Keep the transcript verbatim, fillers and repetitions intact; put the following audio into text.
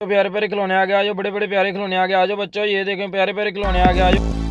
तो प्यारे प्यारे खिलौने आ गए, आ जाओ बड़े बड़े प्यारे खिलौने आ गए, आ जाओ बच्चों, ये देखें प्यारे प्यारे खिलौने आ गए, आ जाओ।